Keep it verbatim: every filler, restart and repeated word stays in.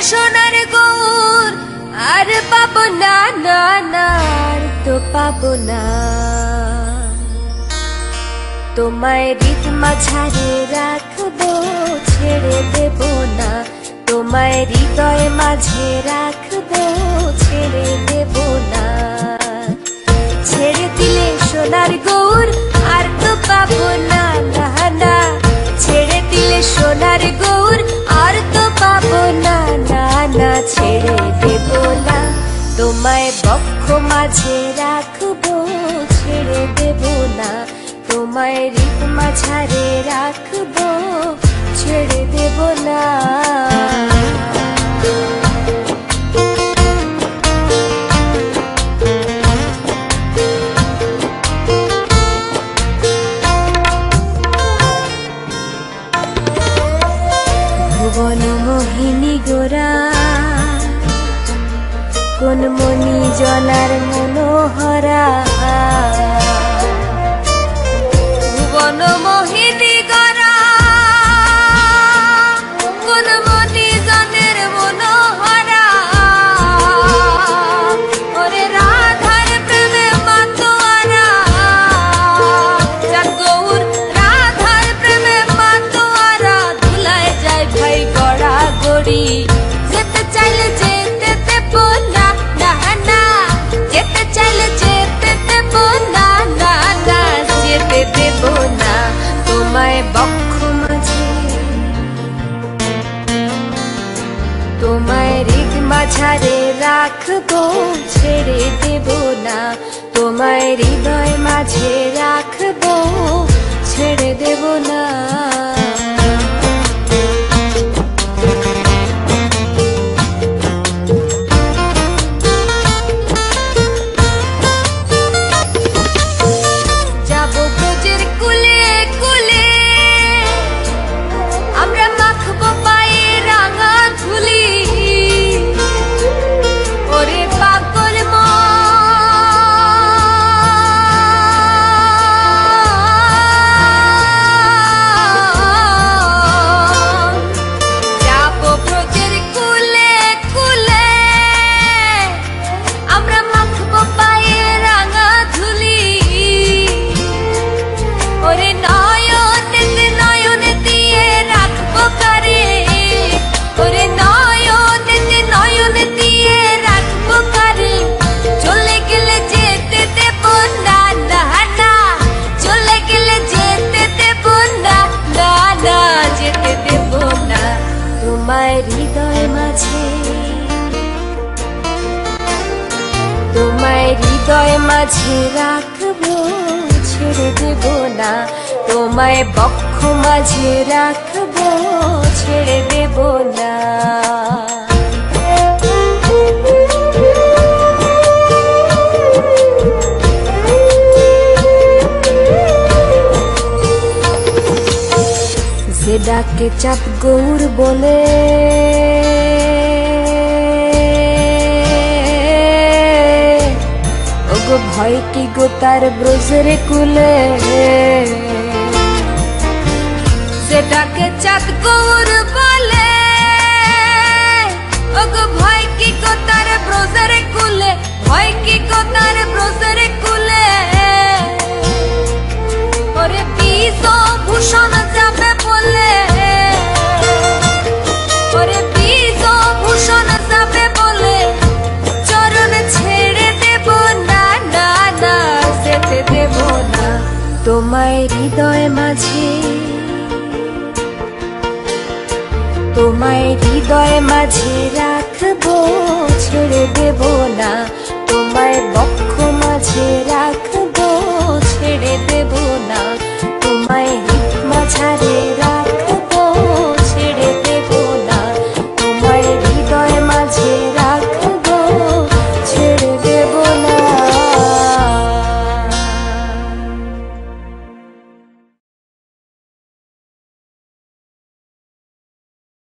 সোনার গৌর আর পাবো না, না না আর তো পাবো না। তোমায় হৃদ মাঝারে রাখবো, ছেড়ে দেব না। তোমায় হৃদয় মাঝে রাখবো, ছেড়ে দেব না। ছেড়ে দিলে সোনার গৌর আর তো পাবো না, না না। ছেড়ে দিলে সোনার গৌর আর তো পাবো না, না না। ছেড়ে দেব না। তোমায় বক্ষ মাঝে রাখবো, ছেড়ে দেব না। তোমায় হৃদ মাঝারে রাখবো, ছেড়ে দেব না। ভুবন মোহিনী গোরা কোন মনি জনার মনোহরা। ভুবন মোহিনী গোরা কোন মনি জনের মনোহরা। ওরে রাধার প্রেমে মাতোয়ারা, যার গৌর রাধার প্রেমে মাতোয়ারা। ধুলায় যায় ভাই গড়া গড়ি, যেতে চাইলে যেতে দেব না, না না। যেতে চাইলে যেতে দেব না, না না। যেতে দেব না। তোমায় বক্ষ মাঝে, তোমায় হৃদ মাঝারে রাখবো, ছেড়ে দেব না। তোমায় হৃদয় মাঝে রাখবো, ছেড়ে দেব না। তোমায় হৃদয় মাঝে, তোমায় হৃদয় মাঝে রাখবো, ছেড়ে দেব না। তোমায় বক্ষ মাঝে রাখবো, ছেড়ে দেব না। যে ডাকে চাঁদ গৌর বলে, ওগো ভয় কি গো তার ব্রজের কুলে। যে ডাকে চাঁদ গৌর বলে, ওগো ভয় কি গো তার ব্রজের কুলে। ভয় কি গো তার ব্রজের কুলে। ওরে বিষ ভূষণ যাবে বলে, ওরে বিষ ভূষণ যাবে বলে। চরণ ছেড়ে দেব না, না না। যেতে দেব না। তোমায় হৃদয় মাঝে, তোমায় হৃদয় মাঝে রাখবো, ছেড়ে দেব না। তোমায় বক্ষ মাঝে